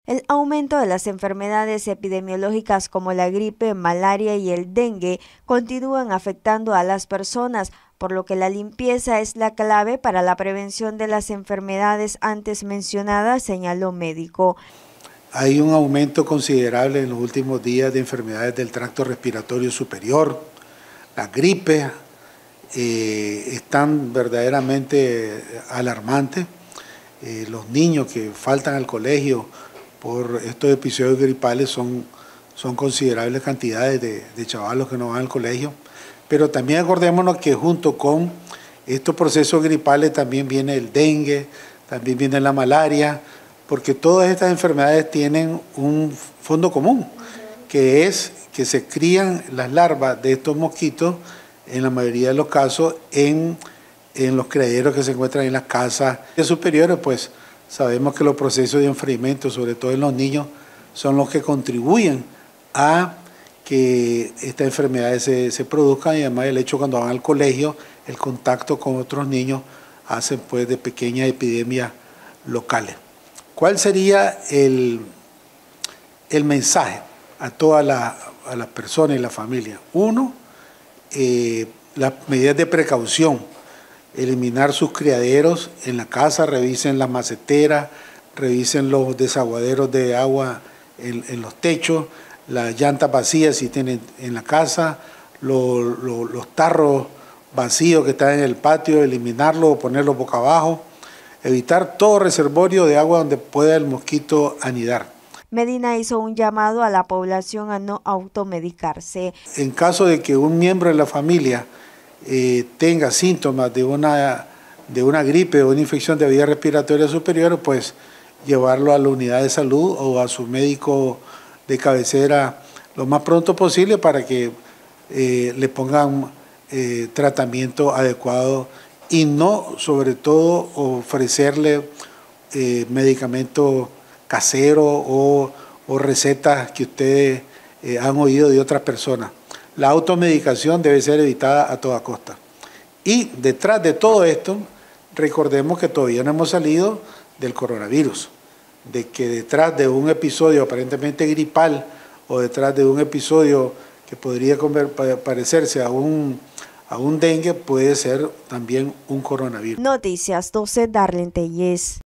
El aumento de las enfermedades epidemiológicas como la gripe, malaria y el dengue continúan afectando a las personas, por lo que la limpieza es la clave para la prevención de las enfermedades antes mencionadas, señaló médico. Hay un aumento considerable en los últimos días de enfermedades del tracto respiratorio superior. Las gripes están verdaderamente alarmantes. Los niños que faltan al colegio por estos episodios gripales son considerables cantidades de chavalos que no van al colegio. Pero también acordémonos que junto con estos procesos gripales también viene el dengue, también viene la malaria, porque todas estas enfermedades tienen un fondo común, que es que se crían las larvas de estos mosquitos, en la mayoría de los casos, en los criaderos que se encuentran en las casas superiores. Pues sabemos que los procesos de enfriamiento, sobre todo en los niños, son los que contribuyen a que estas enfermedades se produzcan, y además el hecho cuando van al colegio, el contacto con otros niños hacen pues de pequeñas epidemias locales. ¿Cuál sería el mensaje a todas las personas y la familia? Uno, las medidas de precaución, eliminar sus criaderos en la casa, revisen las maceteras, revisen los desaguaderos de agua en los techos, las llantas vacías si tienen en la casa, los tarros vacíos que están en el patio, eliminarlos o ponerlos boca abajo, evitar todo reservorio de agua donde pueda el mosquito anidar. Medina hizo un llamado a la población a no automedicarse. En caso de que un miembro de la familia tenga síntomas de una gripe o una infección de vías respiratorias superiores, pues llevarlo a la unidad de salud o a su médico de cabecera lo más pronto posible para que le pongan tratamiento adecuado, y no, sobre todo, ofrecerle medicamentos caseros o recetas que ustedes han oído de otras personas. La automedicación debe ser evitada a toda costa. Y detrás de todo esto, recordemos que todavía no hemos salido del coronavirus, de que detrás de un episodio aparentemente gripal o detrás de un episodio que podría parecerse a un dengue, puede ser también un coronavirus. Noticias 12, Darlene Tellez.